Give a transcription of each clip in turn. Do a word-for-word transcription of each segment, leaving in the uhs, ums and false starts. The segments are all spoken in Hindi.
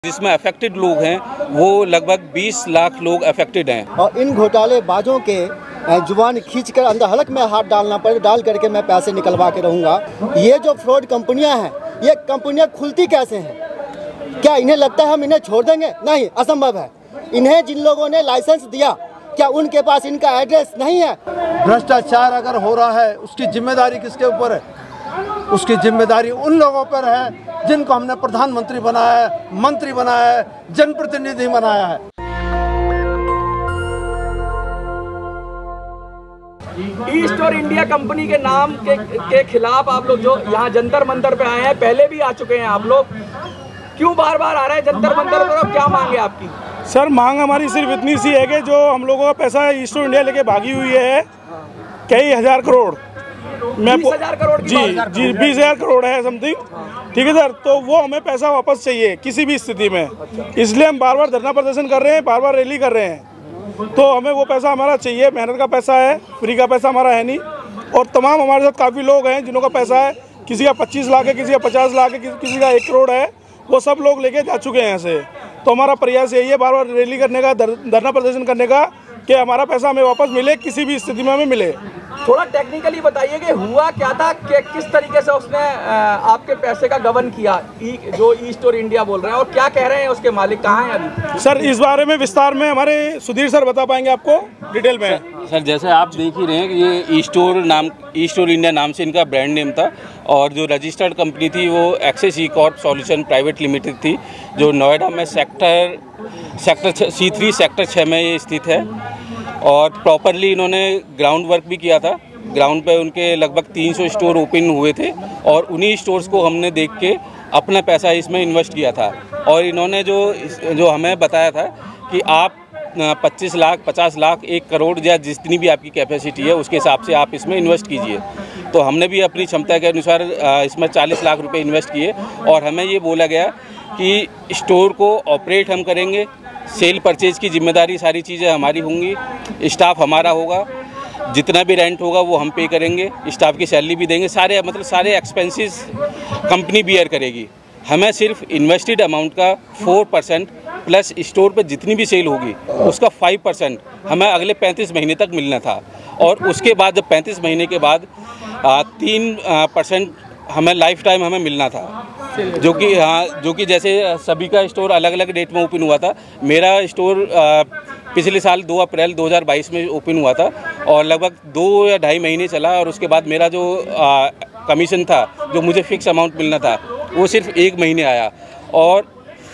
जिसमें अफेक्टेड लोग हैं वो लगभग बीस लाख लोग अफेक्टेड हैं। और इन घोटालेबाजों के जुबान खींचकर अंदर हलक में हाथ डालना पड़े, डाल करके मैं पैसे निकलवा के रहूँगा। ये जो फ्रॉड कंपनियां हैं, ये कंपनियां खुलती कैसे हैं? क्या इन्हें लगता है हम इन्हें छोड़ देंगे? नहीं, असंभव है। इन्हें जिन लोगों ने लाइसेंस दिया, क्या उनके पास इनका एड्रेस नहीं है? भ्रष्टाचार अगर हो रहा है उसकी जिम्मेदारी किसके ऊपर है? उसकी जिम्मेदारी उन लोगों पर है जिनको हमने प्रधानमंत्री बनाया है, मंत्री बनाया है, जनप्रतिनिधि बनाया है। ईस्ट और इंडिया कंपनी के नाम के, के खिलाफ आप लोग जो यहाँ जंतर मंतर पे आए हैं, पहले भी आ चुके हैं आप लोग, क्यों बार बार आ रहे हैं जंतर मंतर पर? अब क्या मांगे आपकी? सर, मांग हमारी सिर्फ इतनी सी है कि जो हम लोगों का पैसा ईस्ट और इंडिया लेके भागी हुई है कई हजार करोड़, मैं बीस हजार करोड़ की जी जी बीस हजार करोड़ है समथिंग, ठीक है सर। तो वो हमें पैसा वापस चाहिए किसी भी स्थिति में, इसलिए हम बार बार धरना प्रदर्शन कर रहे हैं, बार बार रैली कर रहे हैं। तो हमें वो पैसा हमारा चाहिए, मेहनत का पैसा है, फ्री का पैसा हमारा है नहीं। और तमाम हमारे साथ काफ़ी लोग हैं जिनों का पैसा है, किसी का पच्चीस लाख है, किसी का पचास लाख है, किसी का एक करोड़ है, वो सब लोग लेके जा चुके हैं यहाँ से। तो हमारा प्रयास यही है बार बार रैली करने का, धरना प्रदर्शन करने का, कि हमारा पैसा हमें वापस मिले, किसी भी स्थिति में हमें मिले। थोड़ा टेक्निकली बताइए कि हुआ क्या था, कि किस तरीके से उसने आपके पैसे का गबन किया, जो ईस्ट और इंडिया बोल रहे हैं, और क्या कह रहे हैं उसके मालिक कहाँ हैं अभी? सर, इस बारे में विस्तार में हमारे सुधीर सर बता पाएंगे आपको डिटेल में। सर, सर जैसे आप देख ही रहे हैं कि ये ईस्ट और नाम ईस्ट और इंडिया नाम से इनका ब्रांड नेम था, और जो रजिस्टर्ड कंपनी थी वो Access E Corp Solution Private Limited थी, जो नोएडा में sector sector C three sector छः में ये स्थित है। और प्रॉपरली इन्होंने ग्राउंड वर्क भी किया था। ग्राउंड पे उनके लगभग तीन सौ स्टोर ओपन हुए थे, और उन्हीं स्टोर्स को हमने देख के अपना पैसा इसमें इन्वेस्ट किया था। और इन्होंने जो जो हमें बताया था कि आप पच्चीस लाख, पचास लाख, एक करोड़ या जितनी भी आपकी कैपेसिटी है उसके हिसाब से आप इसमें इन्वेस्ट कीजिए। तो हमने भी अपनी क्षमता के अनुसार इसमें चालीस लाख रुपए इन्वेस्ट किए, और हमें ये बोला गया कि स्टोर को ऑपरेट हम करेंगे, सेल परचेज की जिम्मेदारी सारी चीज़ें हमारी होंगी, स्टाफ हमारा होगा, जितना भी रेंट होगा वो हम पे करेंगे, स्टाफ की सैलरी भी देंगे, सारे मतलब सारे एक्सपेंसेस कंपनी बियर करेगी। हमें सिर्फ इन्वेस्टेड अमाउंट का फोर परसेंट प्लस स्टोर पर जितनी भी सेल होगी उसका फाइव परसेंट हमें अगले पैंतीस महीने तक मिलना था। और उसके बाद जब पैंतीस महीने के बाद तीन परसेंट हमें लाइफ टाइम हमें मिलना था, जो कि हाँ जो कि जैसे सभी का स्टोर अलग अलग डेट में ओपन हुआ था। मेरा स्टोर पिछले साल दो अप्रैल दो हज़ार बाईस में ओपन हुआ था, और लगभग दो या ढाई महीने चला, और उसके बाद मेरा जो आ, कमीशन था, जो मुझे फिक्स अमाउंट मिलना था, वो सिर्फ एक महीने आया। और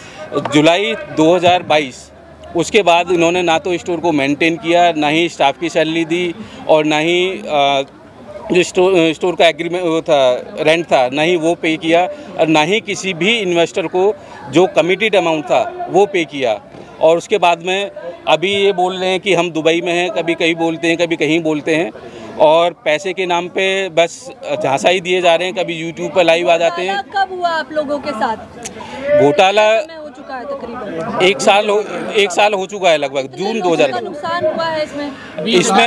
जुलाई दो हज़ार बाईस उसके बाद इन्होंने ना तो स्टोर को मेंटेन किया, ना ही स्टाफ की सैलरी दी, और ना ही आ, जो स्टोर स्टोर का एग्रीमेंट वो था, रेंट था, ना ही वो पे किया, और ना ही किसी भी इन्वेस्टर को जो कमिटेड अमाउंट था वो पे किया। और उसके बाद में अभी ये बोल रहे हैं कि हम दुबई में हैं, कभी कहीं बोलते हैं, कभी कहीं बोलते हैं, और पैसे के नाम पे बस झांसा ही दिए जा रहे हैं। कभी यूट्यूब पर लाइव आ जाते हैं। कब हुआ आप लोगों के साथ घोटाला? है तकरीबन एक साल हो एक साल हो चुका है, लगभग जून दो हज़ार। नुकसान हुआ है इसमें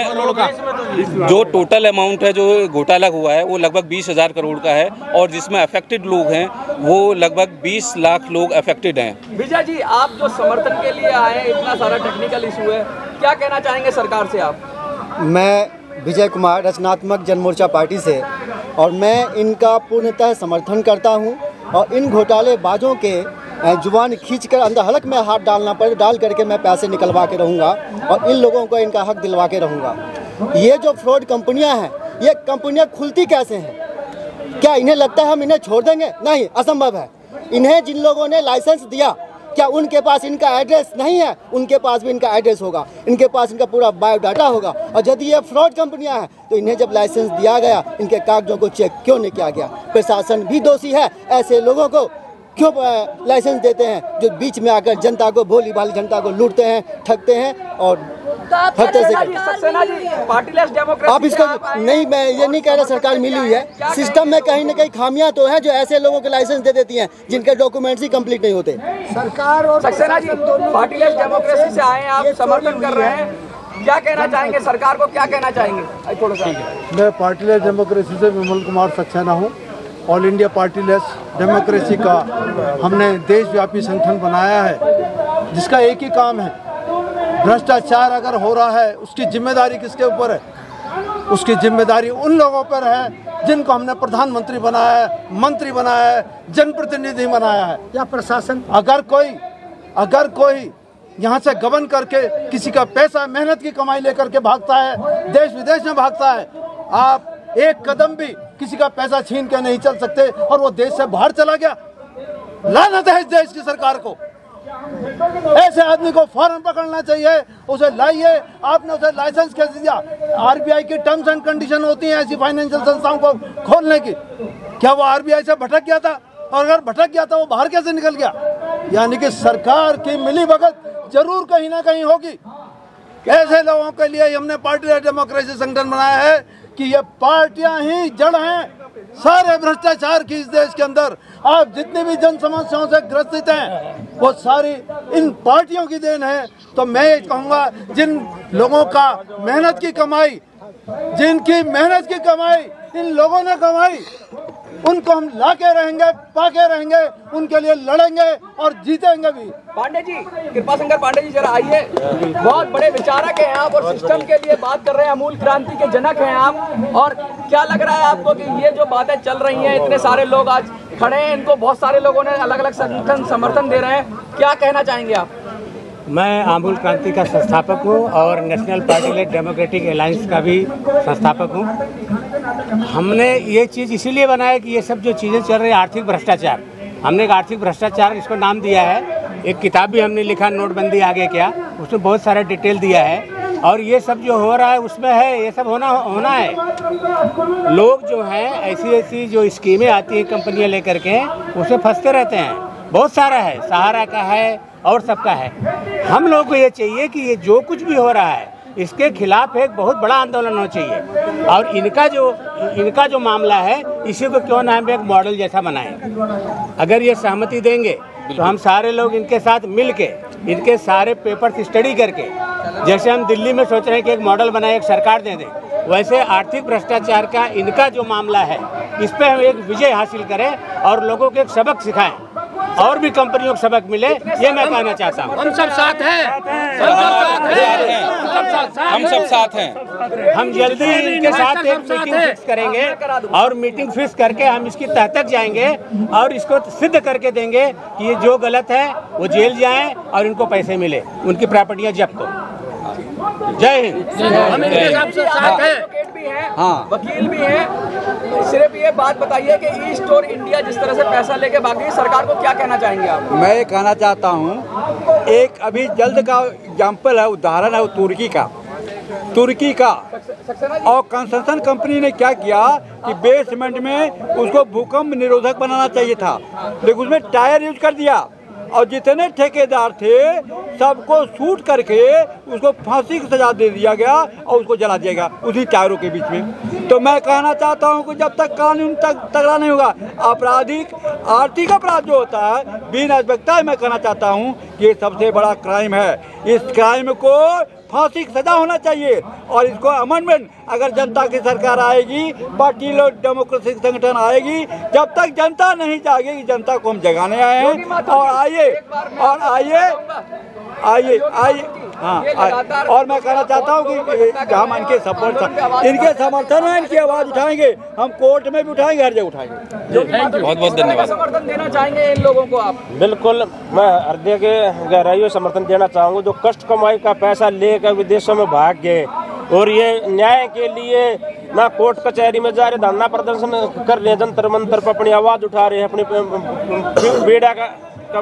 इसमें जो टोटल अमाउंट है जो घोटाला हुआ है वो लगभग बीस हजार करोड़ का है, और जिसमें अफेक्टेड लोग हैं वो लगभग बीस लाख लोग अफेक्टेड हैं। विजय जी, आप जो समर्थन के लिए आए, इतना सारा टेक्निकल इशू है, क्या कहना चाहेंगे सरकार से आप? मैं विजय कुमार, रचनात्मक जनमोर्चा पार्टी से, और मैं इनका पूर्णतः समर्थन करता हूं। और इन घोटालेबाजों के जुबान खींचकर अंदर हलक में हाथ डालना पड़े, डाल करके मैं पैसे निकलवा के रहूँगा, और इन लोगों को इनका हक दिलवा के रहूँगा। ये जो फ्रॉड कंपनियां हैं, ये कंपनियां खुलती कैसे हैं? क्या इन्हें लगता है हम इन्हें छोड़ देंगे? नहीं, असंभव है। इन्हें जिन लोगों ने लाइसेंस दिया, क्या उनके पास इनका एड्रेस नहीं है? उनके पास भी इनका एड्रेस होगा, इनके पास इनका पूरा बायोडाटा होगा। और यदि ये फ्रॉड कंपनियां हैं तो इन्हें जब लाइसेंस दिया गया, इनके कागजों को चेक क्यों नहीं किया गया? प्रशासन भी दोषी है। ऐसे लोगों को क्यों लाइसेंस देते हैं जो बीच में आकर जनता को, भोली भाली जनता को लूटते हैं, ठगते हैं, और हत्या से आप इसको नहीं, मैं ये नहीं कह रहा सरकार मिली हुई है। सिस्टम में कहीं ना कहीं खामियां तो हैं जो ऐसे लोगों को लाइसेंस दे देती हैं जिनके डॉक्यूमेंट्स ही कंप्लीट नहीं होते। सरकार और सक्सेना जी पार्टीलेस डेमोक्रेसी से आए हैं, आप समर्थन कर रहे हैं, क्या कहना चाहेंगे सरकार को? क्या कहना चाहेंगे? थोड़ा सा। मैं पार्टीलेस डेमोक्रेसी से विमल कुमार सक्सेना हूँ, ऑल इंडिया पार्टीलेस डेमोक्रेसी का हमने देशव्यापी संगठन बनाया है, जिसका एक ही काम है, भ्रष्टाचार अगर हो रहा है उसकी जिम्मेदारी किसके ऊपर है? उसकी जिम्मेदारी उन लोगों पर है जिनको हमने प्रधानमंत्री बनाया है, मंत्री बनाया है, जनप्रतिनिधि बनाया है या प्रशासन। अगर कोई अगर कोई यहाँ से गबन करके किसी का पैसा, मेहनत की कमाई लेकर के भागता है, देश विदेश में भागता है, आप एक कदम भी किसी का पैसा छीन के नहीं चल सकते और वो देश से बाहर चला गया। लानत है इस देश की सरकार को। ऐसे आदमी को फौरन पकड़ना चाहिए, उसे लाइए। आपने उसे लाइसेंस कैसे दिया? आरबीआई की टर्म्स एंड कंडीशन होती हैं ऐसी फाइनेंशियल संस्थाओं को खोलने की। क्या वो आरबीआई से भटक गया था? और अगर भटक गया था वो बाहर कैसे निकल गया? यानी कि सरकार की मिलीभगत जरूर कहीं ना कहीं होगी। ऐसे लोगों के लिए हमने पार्टी डेमोक्रेसी संगठन बनाया है कि ये पार्टियां ही जड़ हैं सारे भ्रष्टाचार की इस देश के अंदर। आप जितनी भी जन समस्याओं से ग्रसित हैं वो सारी इन पार्टियों की देन है। तो मैं ये कहूँगा, जिन लोगों का मेहनत की कमाई, जिनकी मेहनत की कमाई इन लोगों ने कमाई, उनको हम लाके रहेंगे, पाके रहेंगे, उनके लिए लड़ेंगे और जीतेंगे भी। पांडे जी, कृपा शंकर पांडे जी, जरा आइए। बहुत बड़े विचारक हैं आप और सिस्टम के लिए बात कर रहे हैं, अमूल क्रांति के जनक हैं आप। और क्या लग रहा है आपको कि ये जो बातें चल रही हैं, इतने सारे लोग आज खड़े हैं, इनको बहुत सारे लोगों ने अलग अलग संगठन समर्थन दे रहे हैं, क्या कहना चाहेंगे आप? मैं अमूल क्रांति का संस्थापक हूँ और national party led democratic alliance का भी संस्थापक हूँ। हमने ये चीज़ इसीलिए बनाया कि ये सब जो चीज़ें चल रही है, आर्थिक भ्रष्टाचार, हमने एक आर्थिक भ्रष्टाचार इसको नाम दिया है। एक किताब भी हमने लिखा, नोटबंदी आगे क्या, उसमें बहुत सारा डिटेल दिया है। और ये सब जो हो रहा है उसमें है, ये सब होना होना है। लोग जो हैं ऐसी ऐसी जो स्कीमें आती हैं कंपनियाँ लेकर के, उसमें फंसते रहते हैं। बहुत सारा है, सहारा का है और सबका है। हम लोगों को ये चाहिए कि ये जो कुछ भी हो रहा है इसके खिलाफ एक बहुत बड़ा आंदोलन होना चाहिए। और इनका जो इनका जो मामला है, इसी को क्यों ना हम एक मॉडल जैसा बनाएं। अगर ये सहमति देंगे तो हम सारे लोग इनके साथ मिल के इनके सारे पेपर्स स्टडी करके, जैसे हम दिल्ली में सोच रहे हैं कि एक मॉडल बनाए, एक सरकार दे दें, वैसे आर्थिक भ्रष्टाचार का इनका जो मामला है इस पर हम एक विजय हासिल करें और लोगों को एक सबक सिखाएं और भी कंपनियों को सबक मिले, ये मैं कहना चाहता हूँ। हम सब साथ हैं, हम सब साथ हैं। हम जल्दी इनके साथ एक मीटिंग फिक्स करेंगे और मीटिंग फिक्स करके हम इसकी तह तक जाएंगे और इसको सिद्ध करके देंगे कि ये जो गलत है वो जेल जाएं और इनको पैसे मिले, उनकी प्रॉपर्टियां जब्त हो। जय हिंद। हम इनके साथ साथ हैं, एडवोकेट भी हैं, हाँ, वकील भी हैं। सिर्फ ये बात बताइए कि ईस्ट और इंडिया जिस तरह से पैसा लेके भागी, सरकार को क्या कहना चाहेंगे आप? मैं ये कहना चाहता हूँ, एक अभी जल्द का एग्जाम्पल है, उदाहरण है वो तुर्की का तुर्की का और कंस्ट्रक्शन कंपनी ने क्या किया कि बेसमेंट में उसको भूकंप निरोधक बनाना चाहिए था, लेकिन उसमें टायर यूज कर दिया और जितने ठेकेदार थे सबको शूट करके उसको फांसी की सजा दे दिया गया और उसको जला दिया गया उसी टायरों के बीच में। तो मैं कहना चाहता हूं कि जब तक कानून तक तगड़ा नहीं होगा, आपराधिक आर्थिक अपराध जो होता है बिना आवश्यकता, मैं कहना चाहता हूं कि ये सबसे बड़ा क्राइम है। इस क्राइम को फांसी की सजा होना चाहिए और इसको अमेंडमेंट, अगर जनता की सरकार आएगी, पार्टी लोग डेमोक्रेसी संगठन आएगी, जब तक जनता नहीं जागेगी, जनता को हम जगाने आए हैं। और आइए और आइए आइए आइए हाँ, और मैं कहना चाहता हूँ कि हम इनके सपोर्ट इनके समर्थन में इनकी आवाज़ उठाएंगे, हम कोर्ट में भी उठाएंगे, हर जगह उठाएंगे। बहुत बहुत धन्यवाद। समर्थन देना चाहेंगे इन लोगों को आप? बिल्कुल, मैं हृदय के गहराइयों समर्थन देना चाहूँगा। जो कष्ट कमाई का पैसा लेकर विदेशों में भाग गए और ये न्याय के लिए ना कोर्ट कचहरी में जा रहे, धरना प्रदर्शन कर रहे हैं, जंतर मंतर पर अपनी आवाज़ उठा रहे हैं, अपनी पीड़ा का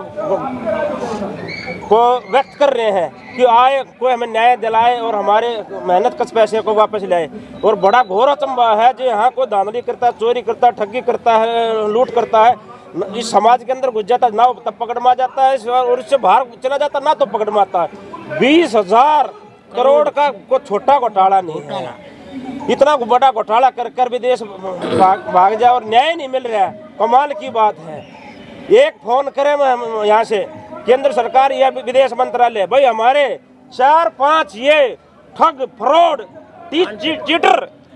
को व्यक्त कर रहे हैं कि आए कोई हमें न्याय दिलाए और हमारे मेहनत कस पैसे को वापस लाए। और बड़ा घोर अचंभा है जो यहाँ कोई धांधली करता है, चोरी करता है, ठगी करता है, लूट करता है, इस समाज के अंदर घुस जाता है, ना तब पकड़ में आ जाता है और इससे बाहर चला जाता है, ना तो पकड़ में आता है। बीस हजार करोड़ का कोई छोटा घोटाला नहीं है। इतना बड़ा घोटाला कर कर विदेश भाग, भाग जाए और न्याय नहीं मिल रहा है, कमाल की बात है। एक फोन करें हम यहाँ से केंद्र सरकार या विदेश मंत्रालय, भाई हमारे चार पांच ये ठग, फ्रॉड, चीटर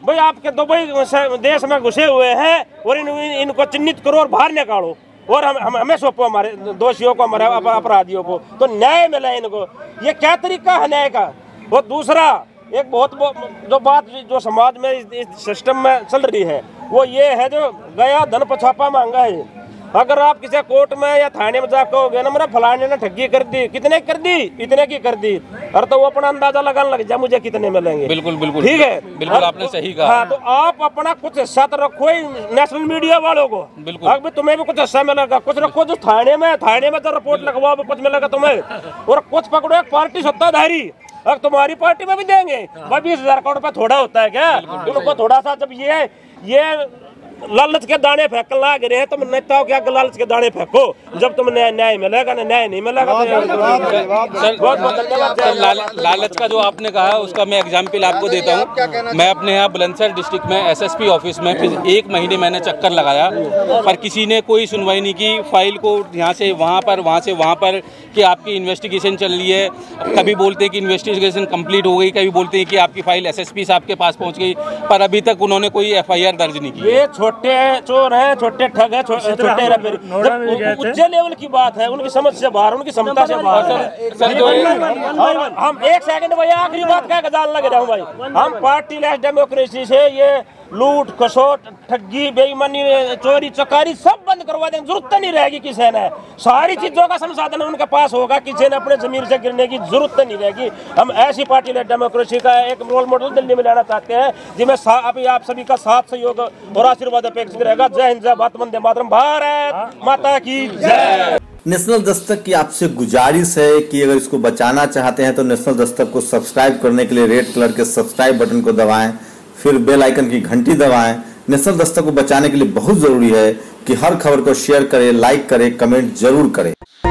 भाई आपके दुबई देश में घुसे हुए हैं और इन, इनको चिन्हित करो और बाहर निकालो और हम, हम हमें सौंपो हमारे दोषियों को, हमारे अपराधियों को, तो न्याय मिला इनको। ये क्या तरीका है न्याय का? और दूसरा एक बहुत जो बात जो समाज में इस, इस सिस्टम में चल रही है वो ये है जो गया धन पछापा मांगा है। अगर आप किसी कोर्ट में या थाने में जाकर कहोगे ना मेरा फलाने ने ठगी कर दी, कितने कर दी, इतने की कर दी, और तो वो अपना अंदाजा लगाने लग जाए मुझे कितने मिलेंगे। बिल्कुल बिल्कुल ठीक है, बिल्कुल आपने सही कहा। हाँ, तो आप अपना कुछ हिस्सा तो रखो ही नेशनल मीडिया वालों को, बिल्कुल अब तुम्हें भी कुछ हिस्सा मिलेगा, कुछ रखो जो थाने में थाने में तो रिपोर्ट लगवाओ कुछ मिलेगा तुम्हें, और कुछ पकड़ो एक पार्टी सत्ताधारी, अब तुम्हारी पार्टी में भी देंगे भाई बीस हजार करोड़ रुपया थोड़ा होता है क्या? उनको थोड़ा सा जब ये ये लालच के दाने फेंकने लग रहे हैं, तुम नेताओं के लालच के दाने फेंको, जब तुम न्याय न्याय मिलेगा ना न्याय नहीं मिलेगा। सर बहुत बहुत धन्यवाद। लालच का जो आपने कहा उसका मैं एग्जाम्पल आपको देता हूँ। मैं अपने यहाँ बुलंदशहर डिस्ट्रिक्ट में एसएसपी ऑफिस में फिर एक महीने मैंने चक्कर लगाया, पर किसी ने कोई सुनवाई नहीं की। फाइल को यहाँ से वहाँ पर, वहाँ से वहाँ पर कि आपकी इन्वेस्टिगेशन चल रही है, कभी बोलते हैं कि इन्वेस्टिगेशन कंप्लीट हो गई, कभी बोलते हैं कि आपकी फाइल एसएसपी साहब के पास पहुँच गई, पर अभी तक उन्होंने कोई एफआईआर दर्ज नहीं की। ये छोटे चोर हैं, छोटे ठग हैं, छोटे उच्च लेवल की बात है, उनकी समझ से बाहर, उनकी क्षमता से बाहर। हम एक सेकंड भाई आखिरी बात क्या गजाल लगे रहा हूँ भाई, हम पार्टी लेस डेमोक्रेसी से ये लूट खसोट ठगी बेईमानी चोरी चकारी सब बंद करवा देंगे, जरूरत नहीं रहेगी किसी ने, सारी चीजों का संसाधन उनके पास होगा, किसी ने अपने जमीन से गिरने की जरूरत नहीं रहेगी। हम ऐसी पार्टी लेस डेमोक्रेसी का एक रोल मॉडल दिल्ली में लाना चाहते हैं जिसमें अभी आप सभी का साथ सहयोग और आशीर्वाद अपेक्षित रहेगा। जय हिंद, जय भारत, वंदे मातरम, भारत माता की जय। नेशनल दस्तक की आपसे गुजारिश है कि अगर इसको बचाना चाहते हैं तो नेशनल दस्तक को सब्सक्राइब करने के लिए रेड कलर के सब्सक्राइब बटन को दबाएं, फिर बेल आइकन की घंटी दबाएं। नेशनल दस्तक को बचाने के लिए बहुत जरूरी है कि हर खबर को शेयर करें, लाइक करें, कमेंट जरूर करें।